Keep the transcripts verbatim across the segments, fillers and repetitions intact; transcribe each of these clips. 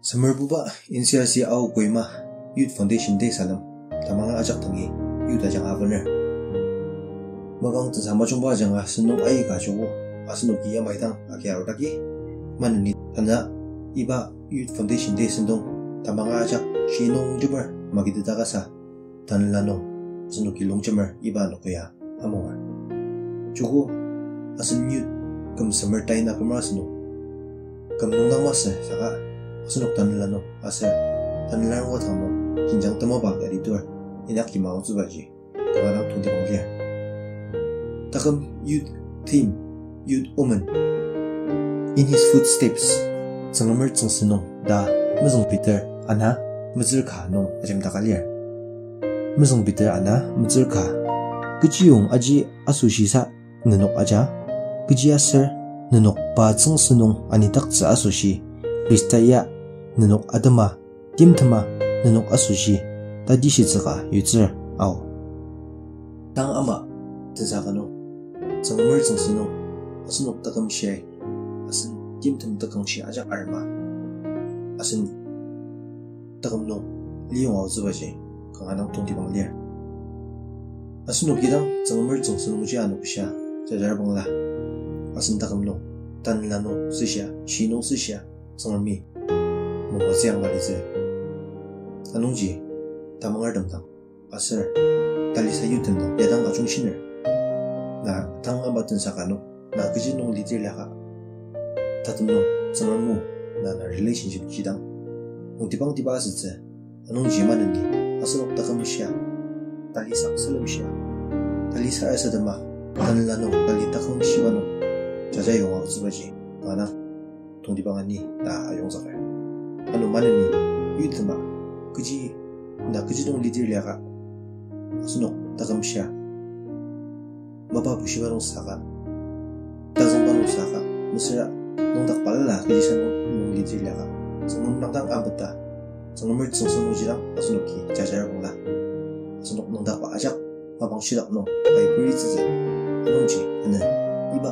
Summer buba N C R C au Goima Youth Foundation Day salam tamanga ajak tangi youth ajang avaner magang tsama chungba janga sunu ai ka chugo asunu ki yamaitang akya utaki manani tanda iba Youth Foundation Day sendong tamanga ajak shinong jubar magidita sa tanlano sunu ki longchamer iba no kuya amonga chugo asun youth kam summer time na kamra sunu kam nungdang mas saka asunok tanlano asa tanlan wa thamo kinjang tamo ba ga ritor inak ki maw zu baji kawarang tundi banglia takam youth team youth woman in his footsteps sangamer tsngsino da muzong peter ana muzur kha no ajam takalia muzong peter ana muzur kha kujiyong aji asushi sa nanok aja kujiya sir nanok pa tsngsino ani takcha asushi Ristaya nanok adama timthama nanok asushi tadishi tsaka yuzir aw tang ama tsakano tsangmer tsangsino asunok takam shay asun timtham takang shi aja arma asun takam no liyong aw zubaje kanganang tungti banglia asunok gidang tsangmer tsangsino muji anok sha jajar bangla asun takam no tanlano sisha shino sisha Sangami, mungkin siang balik se. Anungji, tamangar tentang, asar, tali sayu tentang, ya tang acung siner. Na tang abatun sakano, na kerja nong litir laka. Tatum nong, sangamu, na na relationship jidang. Nong tipang tiba asit se, anungji mana ni, asanok takam siya, tali sak salam siya, tali sa asa dama, tanlano, tali takam siya nong, jajayong ako sebaji, mana. Tungdi bangan ni da ayong sakay ano man ni youth ma kuji na kuji dong lidir liaka asunok takam siya mababu siya barong saka tazong barong saka musira nung takpalala kuji siya nung lidir liaka sanong nakdang ambata sanong mer tsong sanong jirang asunok ki jajayar kong la asunok nung takpa ajak mabang sidak no kay puri tse anong ji ano iba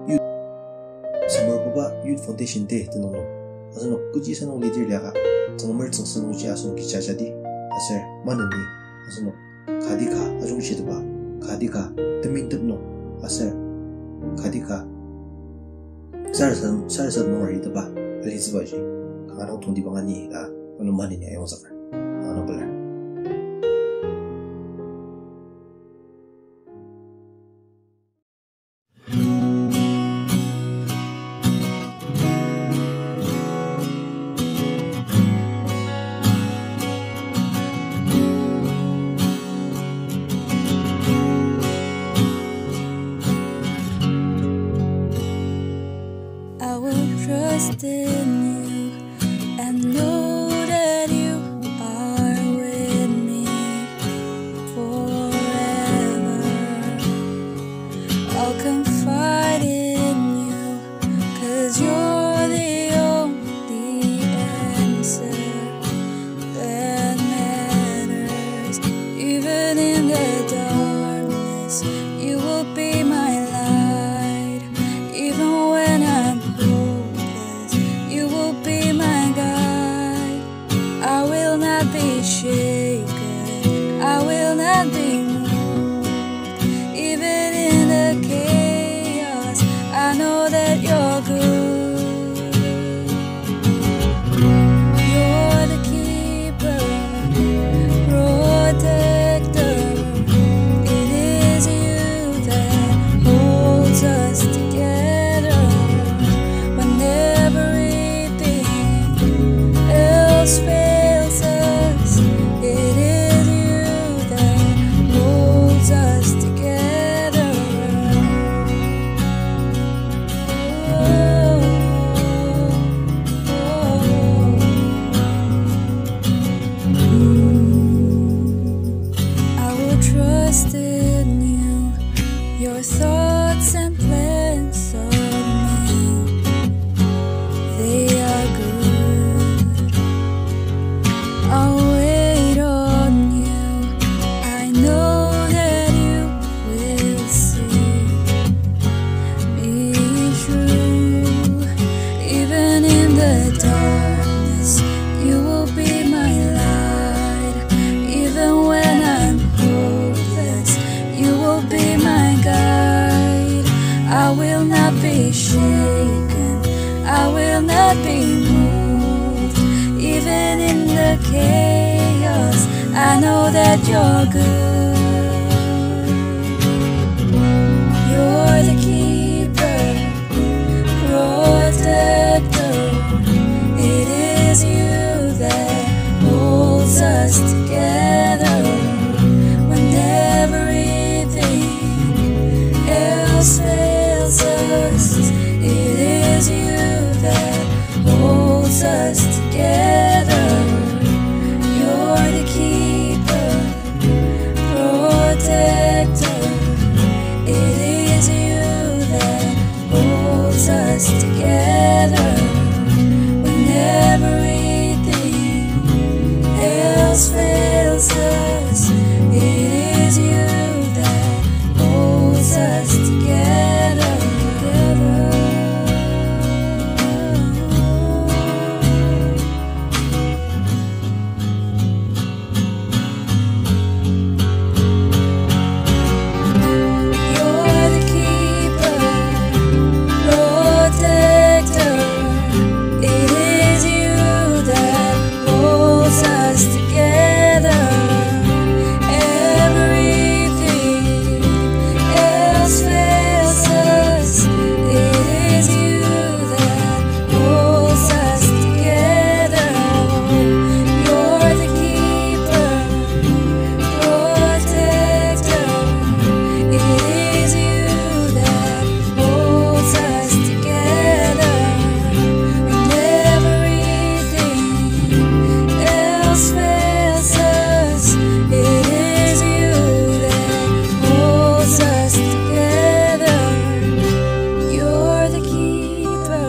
Summer buba Youth Foundation Day tenong no. Asunok kuji sanong lidir liaka. Tengmer tseng sanong ji asunok ki jajadi. Aser mana ni asunok kadika ajung shidba. Kadika teming tep no. Aser kadika sarasam sarasam no ri teba. Ali zibaji. Kangarang tungdi bangani la. Ano mani ni ayong sakar. Ano pala. Trust in you and know that you are with me forever. I'll confide in you, 'cause you're the only answer that matters. Even in the darkness, you will be my light. Even when I'm you will be my guide. will not be shaken, I will not be moved. Even in the chaos, I know that you're good. You're the keeper, protector. It is you that holds us together when everything else fails us. It is you that holds us together. You're the keeper, protector. It is you that holds us together when everything else fails us. It is you that holds us together. You're the keeper, protector. It is you that holds us together. Everything else fails us. It is you that holds us together. You're the keeper, protector. It is you that holds us together when everything else fails us. It is you that holds us together. You're the keeper,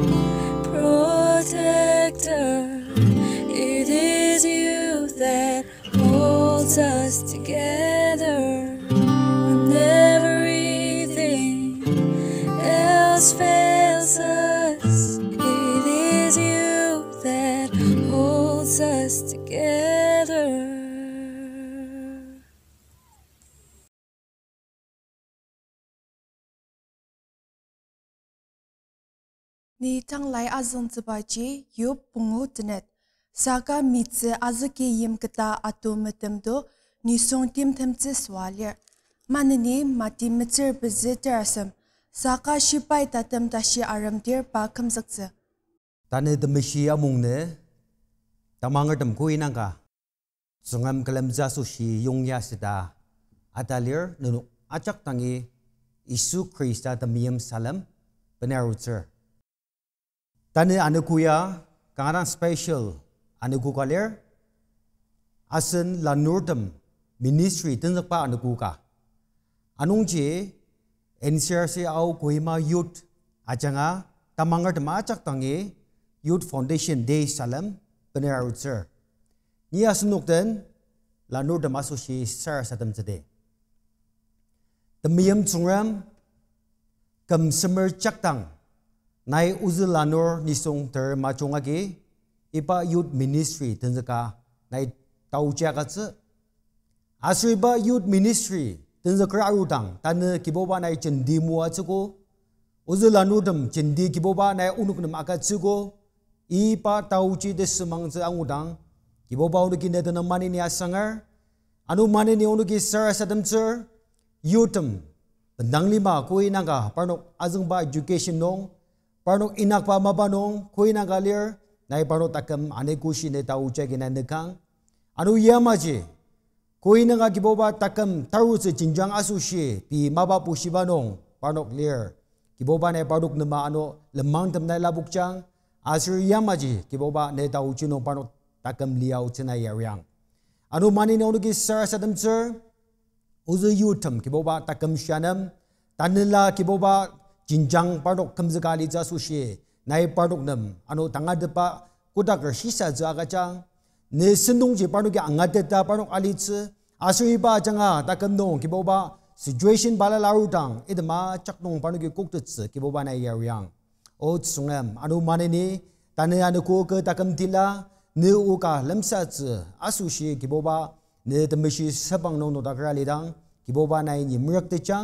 protector. It is you that holds us together when everything else fails us. It is you that holds us together. Ni tang lai azon tsubaji yup pungu tenet. Saka mitse azake yim kata atu metemdo ni song tim temtse swalir. Manani mati mitser beziter asam. Saka shipai tatam tashi aram dir pa kamzakse. Tane demishi amungne tamangar demkui nangka sungam kalamza sushi yongya sida atalir nunu acak tangi Isu Krista tamiyam salam penarutser. Tane anukuya kangarang special anukukalir asen lanurdam ministry tenjakpa anukuka. Anungji N C R C au Kohima Youth ajanga tamangar demacak tangi Youth Foundation Day salam penarutser. Ni asunukten lanurdam asushi sar satam jade. Tamiyam tsungram kam semer chaktang nai uzulanor nisong ter machongagi ipa youth ministry tenjaka nai taujakatse asriba youth ministry tenjakra arutang tan kiboba nai chendi mua chugo uzulanudam chendi kiboba nai unuknam akatsugo ipa tauchi desumang se angudang kiboba unuki netana mani ni asangar anu mani ni unuki sar sadam sir Youtham, Pendanglima, Kuinanga, Parnok Azungba Education Nong, Parnok Inakpa Mabanong, Kuinanga Lir, Nai Parnok Takam, Anekushi Neta Uchegin and the Kang, Anu Yamaji, Kuinanga Kiboba Takam, Tarus Jinjang Asushi, Pi Mabapu Shibanong, Parnok Lir, Kiboba Ne Parnok Namano, Le Mountain Naila Bukchang, Asur Yamaji, Kiboba Neta Uchino Parnok Takam Liao Tinayariang. Anu Mani Nonuki Sir Sadam Sir. Uzu yutam kiboba takam shanam tanila kiboba jinjang pardok kamzakali jasushi nai pardok nam anu tangadepa kudakar shisa jagachang ne sendong je pardok ki angadeta pardok alitse asuriba janga takam nong kiboba situation balalarutang idama chaknong pardok ki koktutse kiboba nai yaryang o tsungam anu maneni tane anu ko ke takam tila ne uka lamsa tse asushi kiboba ne temishi sabang nong no dakralidang kiboba nai ni murak te chang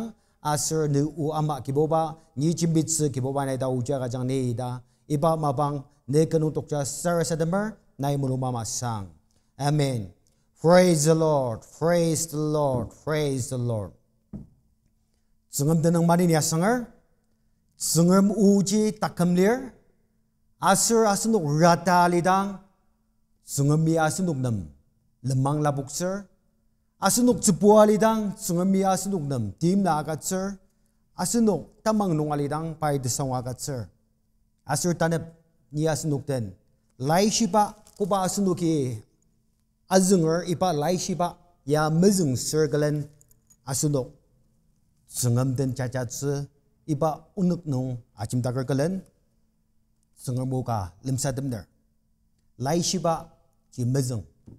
asur ne u ama kiboba ni chimbits kiboba na da uja ka jang ne da iba mabang ne kanu tokcha sarasadamar nai muluma sang. Amen. Praise the Lord. Praise the Lord. Praise the Lord. Sungam denang mani ni asangar. Sungam uji takam lir. Asur asunuk rata lidang. Sungam mi asunuk nam. Lemang labuk sir. Asunuk cepua lidang. Sungam mi asunuk nam. Tim na agat sir. Asunuk tamang nung alidang pai desang agat sir. Asur tanep ni asunuk den. Lai shiba kuba asunuki. Azungar ipa lai shiba ya mezung sergalen asunok. Sungam den cacat se iba unuk nung acim takar kalen. Sungar muka limsa demner. Lai shiba ji mezung.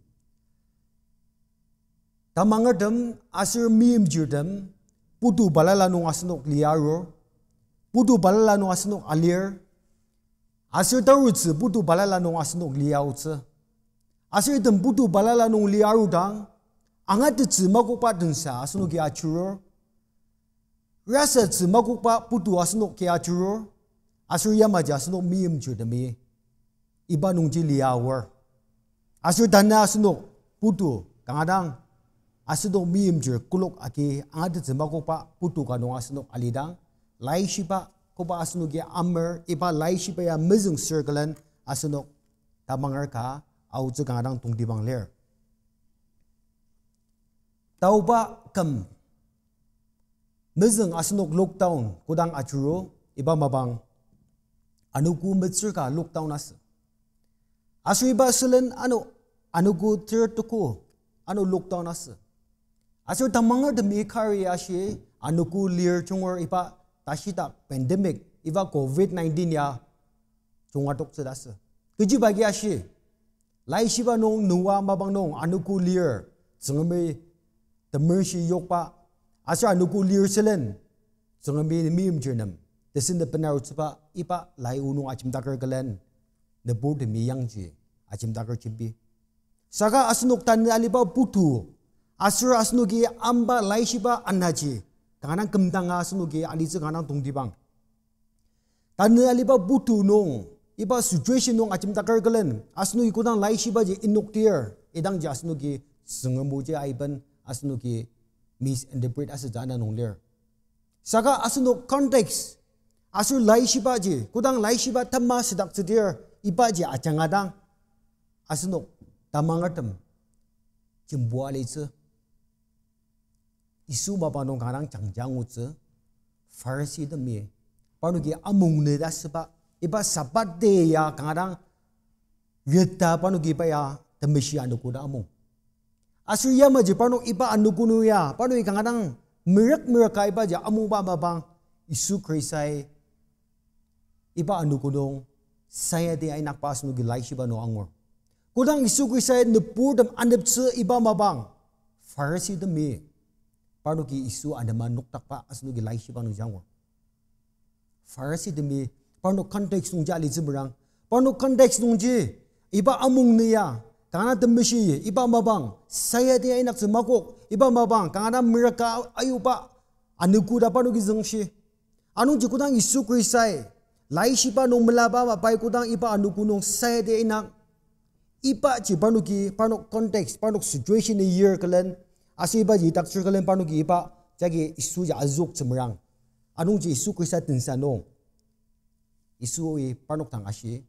Tamangar dem asur miem jirdem. Putu balala nung asunok liaro. Putu balala nung asunok alir. Asur tarutse putu balala nung asunok liautse. Asur dem putu balala nung liaru dang. Angat tse makupa dengsa asunok ki achuro. Rasa tse makupa putu asunok ki achuro. Asur yamaja asunok miem jirdemi. Iba nung ji liawar. Asur dana asunok putu kangadang. Asunok miem jir kulok aki angat tse makupa putu kanong asunok alidang. Lai shiba kuba asunok ya amer iba lai shiba ya mezung circlen asunok tamangar ka au tse kangadang tung dibang ler. Tauba kam mezung asunok lockdown kudang achuro iba mabang anuku metsur ka lockdown as. Asu iba selen anu anuku tertuku anu lockdown as. Asu tamangar demi kari asye anuku lir chungor iba tashita pandemic iba covid nineteen ya chungar tok sedas. Keji bagi asye lai shiba nong nuwa mabang nong anuku lir sengame temersi yokpa asya anuku lir selen sengame miem jernam desin de penar utpa ipa lai unung acim takar kalen de bord mi yang ji acim takar chibi saka asnuk tan aliba putu asur asnugi amba lai shiba anaji kanang kemtanga asnugi alize kanang tungdibang tan aliba putu nong iba situation nong acim takar kalen asnugi kudang lai shiba ji inuk tier idang ji asnugi sengamu ji aiban asnugi misinterpret asjana nong ler saka asnuk context asur lai shiba ji kudang lai shiba tamma sedak sedir iba ji acangadang asnuk tamangatem jembua lece isu bapa nong kanang cangjang utse farsi demi panugi amung ne dasba iba sabat de ya kangadang yeta panugi pa ya temesi anuku da amung asur ya maji panuk iba anuku nu ya panugi kangadang mirak mirak iba ja amung ba babang isu krisai iba anu kudong saya di ay nakpas no gilay shiba no angor. Kudang isu krisay nepur dam andep se iba mabang. Farsi demi. Paano ki isu andaman nuktak pa as no gilay shiba no jangor. Farsi demi. Paano context nung jali zimerang. Paano context nung ji. Iba amung niya. Kangana demesi iba mabang. Saya di ay naksemakok. Iba mabang. Kangana miraka ayu pa. Anu kuda paano ki zengshi. Anong ji kudang isu krisay. Lai shiba nung melaba mapai kudang iba anu kunung saya de inak iba ci panuki panuk konteks panuk situation ni year kalen asu iba ji tak kalen panuki iba jagi isu ja azuk semerang anu ji isu krisa tinsa nong isu i panuk tang ashi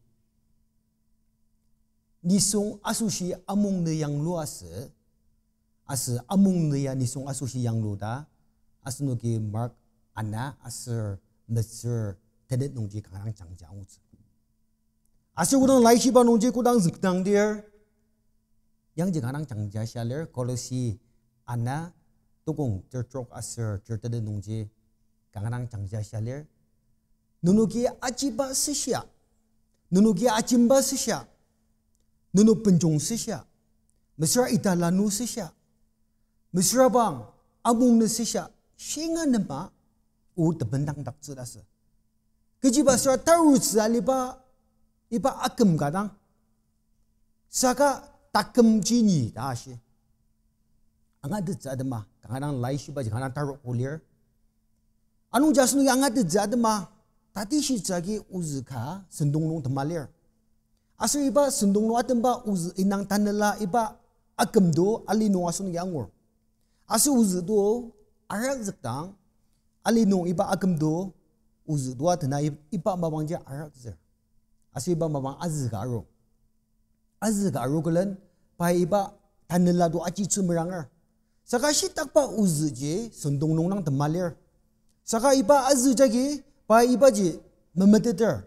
nisung asushi amung ne yang luas as amung ne ya nisung asushi yang luda asnuki mark ana asur mesur tenet nungji kanang cangjang uts. Asyik kudang lai shiba nungji kudang zikdang dia. Yang jika kanang cangjang shaler kolosi ana tukung tertrok asyik tertenet nungji kanang cangjang shaler. Nunuki aciba sisya. Nunuki acimba sisya. Nunu penjung sisya. Mesra italanu sisya. Mesra bang amung ne sisya. Shinga nema u tebentang tak sedasa. Kejiba surat tarut saliba iba akem kadang saka takem jini dashi angat de zadema kadang lai shiba kadang taruk kulir Anong jasno yang ada jadma tadi si jagi uzka sendungnung temalir. Asu iba sendungnung atemba uz inang tanela iba akamdo alino asun yangur. Asu uz do arak zektang alino iba akamdo uz dua tena iba mabangja arak zer. Asu iba mabang azgaro. Azgaro kelen pai iba tanela do aci cumerangar. Saka si takpa uz je sendungnung nang temalir. Saka iba azu jagi pa iba je memeteter.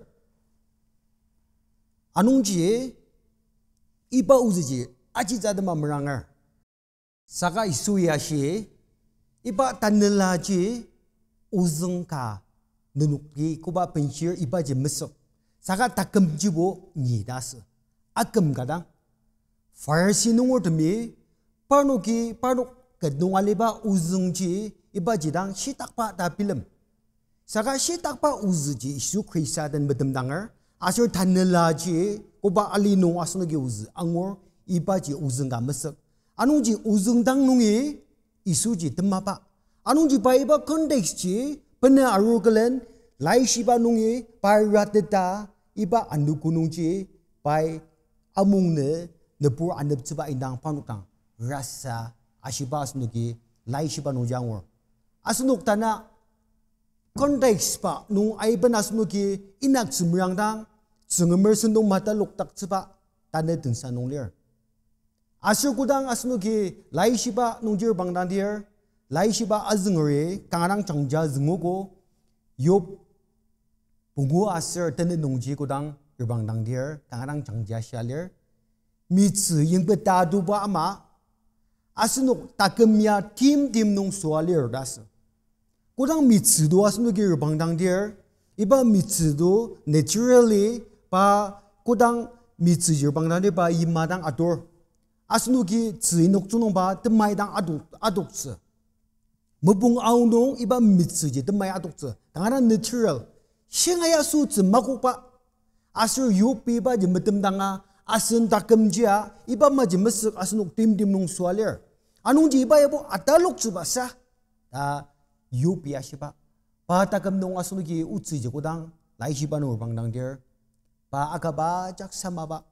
Anong je iba uzi je aji jada ma merangar. Saka isu ya she iba tanela je uzeng ka nunuki kuba penshir iba je mesok. Saka takem jibo nyidas. Akem kadang farsi nungor temi panuki panuk kedung aliba uzeng je iba jidang si takpa ta film. Saka si takpa uzi isu krisa dan bedemdanger asur tanela je kuba alino asno ge uzi angor iba je uzeng ga mesak. Anong ji uzeng dang nungi isu ji temapa. Anong ji ba iba konteks je pena arugalen lai shiba nungi pai rateta iba andu kunung je pai amung ne nepur andep coba indang panutang rasa ashiba asno ge lai shiba nung jangor. Asunuk tanah konteks pa nung ay banasno ki inak sumrang dang sungemer sundong mata loktak cepa tanda tensa nung lir. Asur kudang asno ki lai shiba nung jir bang dan dir lai shiba azengre kangarang changja zenguko yop pungu asur tanda nung ji kudang irbang dang dir kangarang changja shalir mitsu yung betadu ba ama asunuk takemya tim tim nung sualir das. Kudang mitsudo asno gi bangdang dir iba mitsudo naturally pa kudang mitsu jir bangdang dir pa imadang ator asno gi tsinok chunong ba temai dang aduk aduk tse mubung aunong iba mitsu ji temai aduk tse tangana natural shingaya su tsemakuk pa asur yupi ba jemetem danga asun takem jia iba ma jemesuk asnuk tim tim nung sualir anong ji iba yabo atalok subasa ta yupi ashiba pa takam nung asunu ki utsi je kudang lai shiba no bangdang dir pa akaba jak sama ba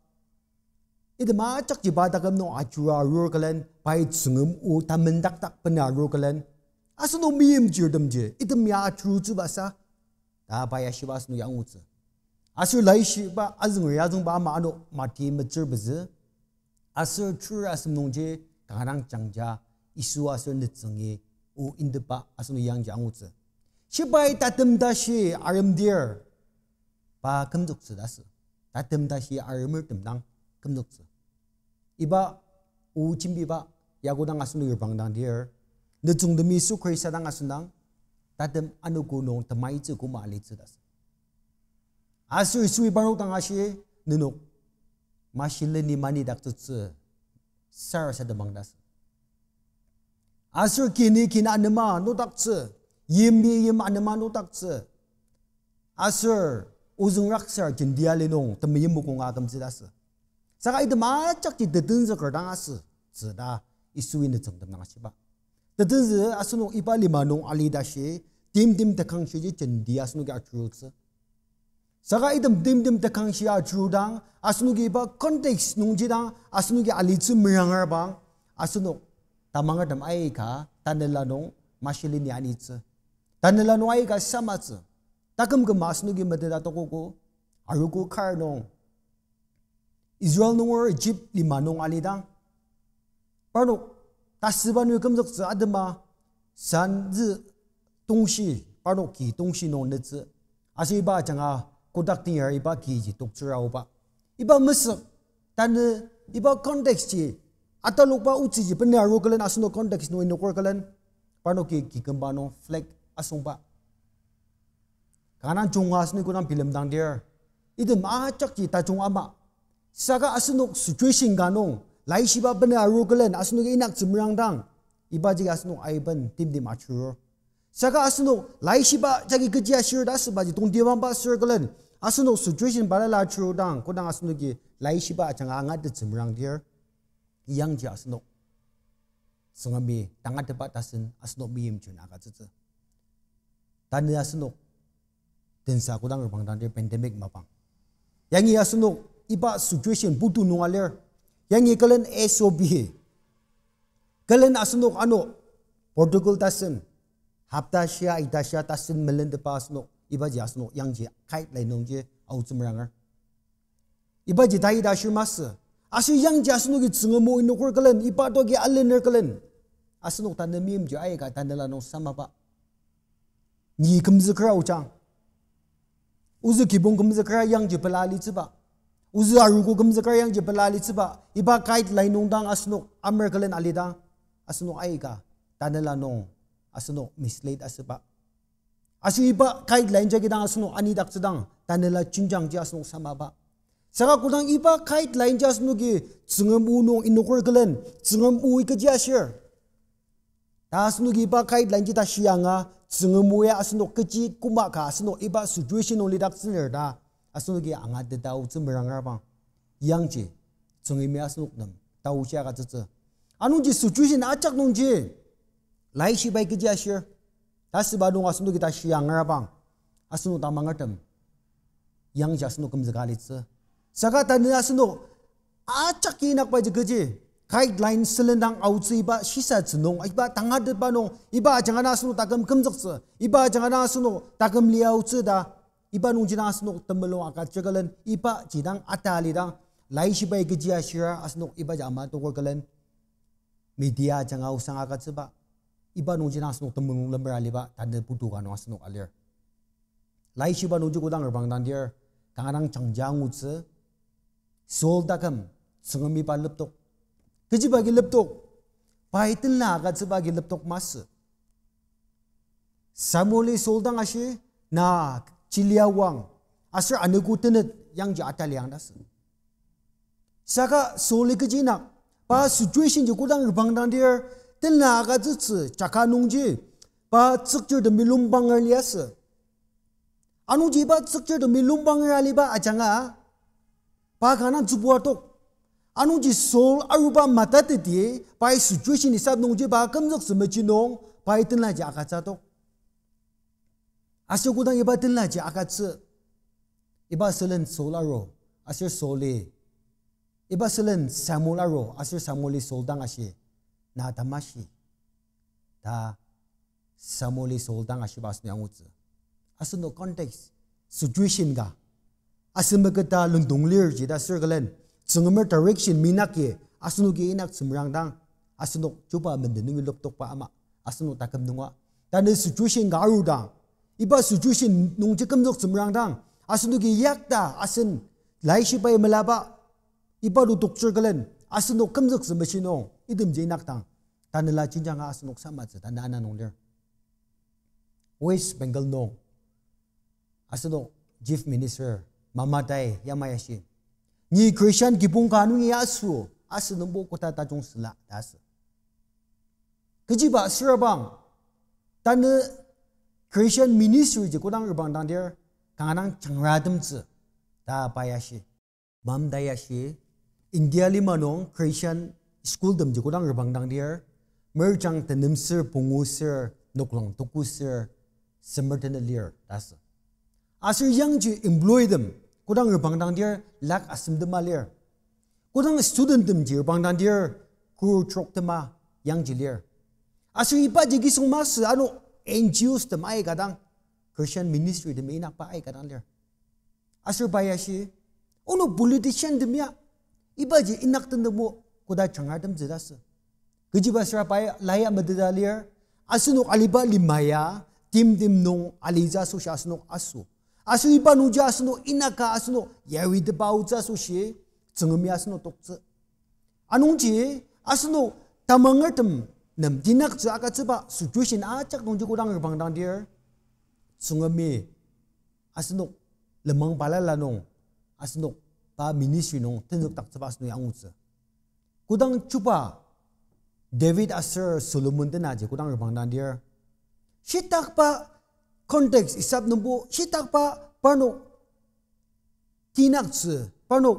idma jak ji ba takam nung achura rur kalen pa itsungum u tamendak tak pena rur kalen asunu miyem jirdam je idem ya atru chu basa ta pa ya shiba asunu yang utsi asur lai shiba azung ya zung ba ma ano mati mechur beze asur chur asum nung je kangarang changja isu asur nitsungi u indpa asunu yang jangutse shibai tatem dashi aram dir pa kemduk sedas tatem dashi aramur temdang kemduk se iba u chimbi ba yagodang asunu bangdang dir nejung demi su krisa dang asunang tatem anu gunung temai ce kuma ali sedas asu isu ibaru tang ashi nenuk mashile ni mani dak tse sar sadamang das asur kini kina anema no takse yimbi yim anema no takse asur uzung raksar jindia lenong temiyim mukung agam jidas saka ida macak ji dedun ze kerdang as zeda isu in de nang asiba dedun ze asunu iba lima nong ali dashi tim tim tekang shi ji jindia asunu ga truth saka idam tim tim tekang shi a trudang asunu gi ba context nong jidang asunu gi ali chu mirangar bang asunu tamanga dam ai ka tanela nong mashili ni ani tse tanela no ai ka sama tse takam ke masnu gi mededa to ko arugo khar nong Israel nong or Egypt lima nong ali dang parno tasiba nu kam jok tse adma san zi tongshi parno ki tongshi nong ne tse asi ba changa kodak tin er iba ki ji tok chura ba iba mesak tan iba context ji ata lupa uci ji penya ro kalen asno context no inokor kalen parno ki ki kambano flag asumba kanan chunga asni kunam film dang der idem a chak ji ta chung ama saka asno situation ganong lai shiba penya ro kalen asno ki inak chimrang dang iba ji asno aiban tim di mature saka asno lai shiba jagi kejia shir das ba ji tong diwan ba shir kalen asno situation balala churu dang kodang asno ki lai shiba changa angat de chimrang der yang ji asno sungami tangat debat tasin asno miyem chuna ka tse tani asunok tensa kudang erbang dan dia pandemic mapang yang ia asunok iba situation butu nungaler yang ia kalian S O B kalian asunok ano Portugal tasen haptasya itasya tasen melen depa asunok iba ji asunok yang ji kait lainong je au cumrangar iba ji dai da shi mas asu yang ji asunok gi cungemo inokor kalian iba to gi alener kalian asunok tanamim ji ai ka tanala no sama ba ni kumzi kra uchang uzu kibong kumzi kra yang ji pelali ciba uzu arugo kumzi kra yang ji pelali ciba iba kait lainong dang asunok amer kalian alidang asunok ai ka tanala no asunok mislead asba asu iba kait lain jagi dang asunok ani dak sedang tanala cinjang ji asunok sama ba saka kudang iba kait lain jas nugi cungam unong inokor kalen cungam ui ke jasir tas nugi iba kait lain jita sianga cungam ui asunok keci kuma ka asunok iba situation only dak siner da asunugi angat de tau cumberangar bang yang ji cungimi asunok nam tau sia ka cece anu ji situation acak nong ji lai si bai ke jasir tas badung asunok kita sianga bang asunok tamangatem yang jasnok kem zakali ce saka tani asunok acak kinak pa jegeje guideline selendang auci ba sisa cunong iba tangad ba no iba jangan asunok takam kemjak ce iba jangan asunok takam liau ce da iba nung jina asunok temelong akat cegalen iba jidang atali dang lai si bai geji asira asunok iba jama to galen media jangan usang akat ce ba iba nung jina asunok temelong lember ali ba tanda putu kan asunok alir lai si ba nung ju kudang erbang dan dia kangarang changjang utse sol dakam sengami pa leptok keji bagi leptok paitin la agat sebagi leptok mas samoli soldang ashe na ciliawang asir anuku tenet yang ji atal yang das saka soli keji nak pa situation je kudang erbang dan dia tin la agat tse chakanung ji pa tsukjur de milumbang alias anu jiba tsukjur de milumbang ali ba ajanga pa kana jubwa tok anu ji sol aruba mata te die pai situation isab nong je ba kamjak smechi nong pai tin la ja akacha tok asyo kudang iba tin la ja akatse iba selen solaro asyo sole iba selen samolaro asyo samoli soldang asye na tamashi ta samoli soldang asye bas nyang utse aso no context situation ga asem kata lundung lir jida circlen cungmer direction minake asnu ge inak sumrang dang asnu chupa mendenung loptok pa ama asnu takam nungwa dan situation ga aru dang iba situation nung jekam jok sumrang dang asnu ge yakta asen lai shi pai melaba iba du tok circlen asnu kam jok sumachino idim je inak dang tanela cinjang asnu sama je tanana nong lir West Bengal nong asno chief minister mamatai yamayashi ni Christian gipung kanu yasu asno bo kota tajong sela das kejiba sirabang tan Christian ministry je kodang erbang dang dia kanganang changradem zi da payashi mam dayashi India lima nong Christian school dem je kodang erbang dang dia merjang tenem sir pungu sir noklang tuku sir semerten lir das asir yang ji employ them kodang erbang dang dia lak asim de malir kodang student dem ji erbang dang dia kur trok tema yang ji lir asir ipa ji gisung mas anu N G Os dem ai kadang Christian ministry dem inak pa ai kadang lir asir bayashi ono politician dem ya iba ji inak ten demo koda changar dem jedas keji basra pa laya madeda lir asunok aliba limaya tim tim nong aliza so shasnok asu asu iba nuja asno inaka asno yawi de bauza so she chungmi asno tokche anungji asno tamangatem nam dinak cha ka chba situation a chak nong ji kodang bang dang dir chungmi asno lemang bala lanong asno pa ministry nong tenjuk tak chba asno yang utse kodang chupa David Asher Solomon tena je kodang bang dang dir shitak pa context isap numbo shitak pa pano tinak tse pano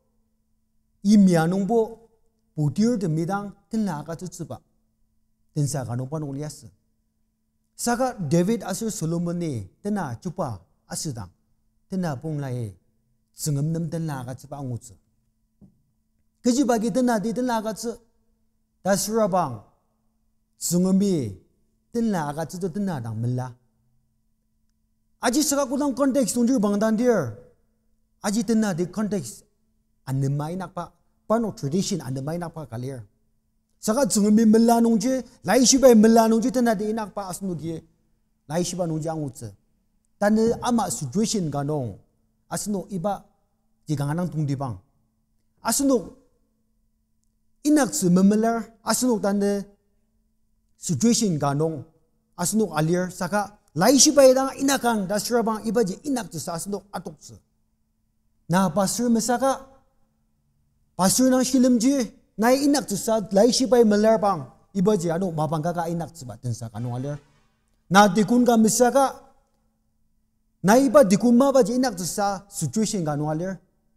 imya numbo putir de midang tinla ka tse ba tinsa ka no pano lias Saka David asur Solomon ni tena cupa asudang tena pung lai sengem nem tena kat cepa angut. Keji bagi tena di tena kat ce dasrabang sengemi tena kat ce tena dang mela. Aji saka kudang konteks tunjuk bang dan dia. Aji tena di konteks anemai nak pa pano tradition anemai nak pa kalir. Saka sengemi mela nungje lai sibai mela nungje tena di nak pa asnu dia. Lai sibai nungje angut ce. Tanda ama situation ganong asnu iba jiganganang tung di bang. Asnu inak se memelar asnu tanda situation ganong asnu alir saka lai sibai dang inakang dasrabang iba je inak tu asnu atok se. Nah pasir mesaka pasir nang shilim je nai inak tu sa lai sibai melar bang iba je anu mabang kaka inak sebab tensa kanong alir. Nah dikun ka mesaka naiba dikun ma ba je inak tu sa situation kanong alir.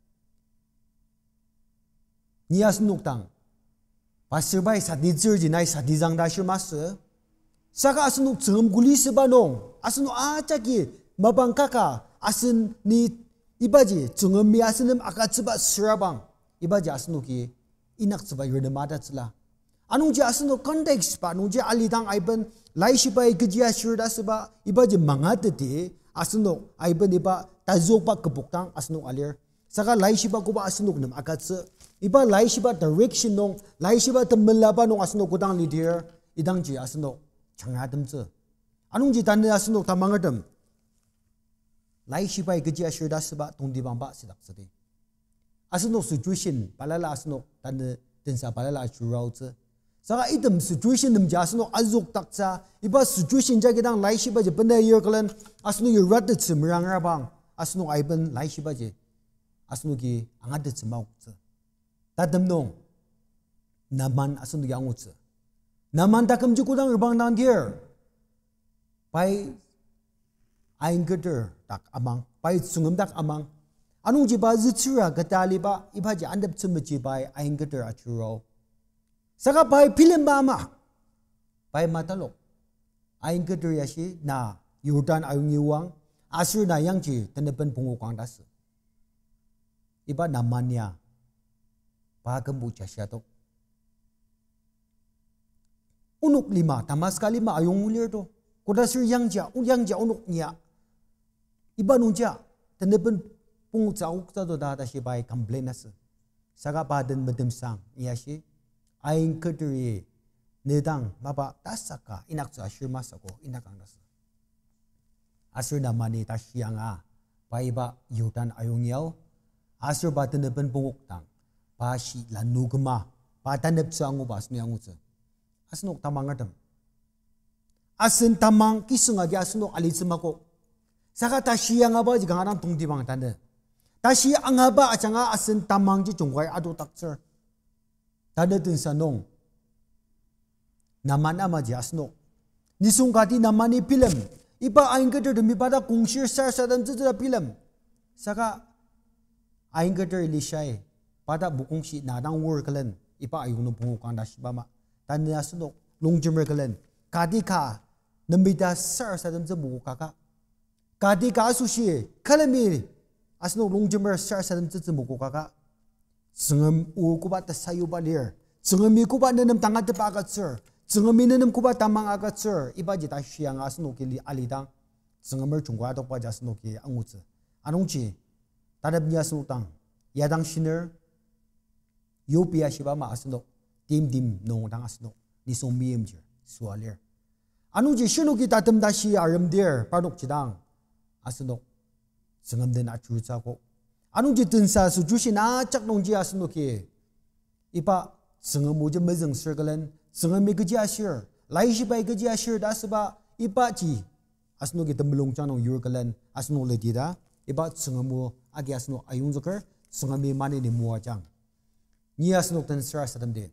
Nias nuktang pasir bai sadizir je nai sadizang dasir masa saka asnu cengem guli sebanong asnu acaki mabang kaka asin ni ibaji cengem mi asinem akat sebab serabang ibaji asnu ki inak sebab yurdemada cela anu je asnu konteks pa nu je alidang aiben lai sibai kejia syurda sebab ibaji mangatete asnu aiben iba tazopa kebuktang asnu alir saka lai siba kuba asnu nem akat se iba lai siba direction nong lai siba temelaba nong asnu kudang lidir idang je asnu changadam ce anung ji tanda asnu tamangadam lai sibai geji asyurda sebab tungdi bamba sidak sedi asnu situation palala asnu tanda tensa palala churau ce saka idam situation nem jasnu azuk taksa iba situation ja gedang lai sibai je benda year kalen asnu yurat de semrang rabang asnu aiben lai sibai je asnu ki angad de semau ce tadam nong naman asnu yang uce naman takam jukudang rebang dan dia pai aing geder tak amang pai sungem tak amang anu jiba zutsura gatali ba ibaji andap tsumji bai aing geder achuro saka pai film ba ma pai matalok aing geder yashi na yudan ayung yuang asur na yang ji tenepen pungukang das iba namanya pa gembu jasyatok unuk lima tamas kali ma ayung mulir to koda sir yang ja yang ja unuk nya iba nunja tenepen pung cauk ta do da da si bai complain as saga baden medem sang ya si aing kedri nedang baba tasaka inak cha shirma sako inakang das asur na mani ta sianga bai ba yudan ayung yau asur ba tenepen punguk tang pa si lanu gema pa tanep sangu bas ni angu cha asnok tamangadam asin tamang kisunga gi asnok alismako saka tashi anga ba ji gangarang tungdi bang tande tashi anga ba achanga asin tamang ji jongwai adu takcher tande tin sanong namana ma ji asnok nisung gati namani film iba aing geder demi pada kungshir sar sadam jeda film saka aing geder lishai pada bukungsi nadang wor kalen ipa ayung no bungu kanda sibama tanda asno longjemer kalen kadika nambida sar sadam je buku kaka kadika asushi kalami asno longjemer sar sadam je buku kaka sengem u kubat sayu balir sengem mi kubat nenam tangat te pagat sir sengem mi nenam kubat tamang agat sir iba jita siang asno kili alidang sengemer chungwa to pa jasno ki angutse anungchi tadab nya sultang yadang shiner yopia shibama asno tim dim nong dang asno ni som miem je sualir anu je shinu ki tatam dashi aram der panok chidang asno sengam den achu cha ko anu je tunsa su jushi na chak nong ji asno ki ipa sengam mo je mezeng circlen sengam me geji ashir lai shi bai geji ashir da seba ipa ji asno ki temlong chang nong yurkalen asno le di da ipa sengam mo agi asno ayung zakar sengam me mani ni mo chang ni asno tan sra sadam de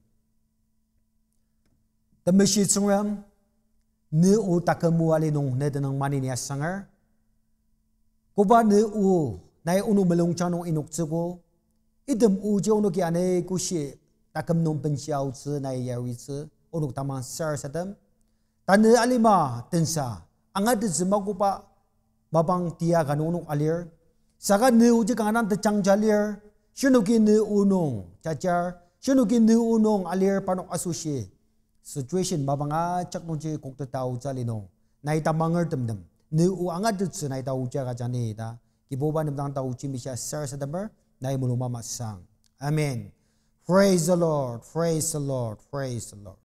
tamashi tsungram ne o takamu ale nong ne danang mani ni asangar ko ba ne o nai unu melong chano inok tsugo idem u je ono ki ane ku she takam nom pensiao tsu nai yawi tsu onok tamang sar sadam tanu alima tensa angat zemagupa babang tia kanunuk alir saka ne uji kanganan tecang jalir shunuki ne unong cacar shunuki ne unong alir panok asusi situation babanga cak nunci kok tetau jalino nai tamangar temdem ne u angat dutsu nai tau jaga jani ta kiboba nemtang tau uci misya sar sadamer nai muluma masang amen. Praise the Lord, praise the Lord, praise the Lord.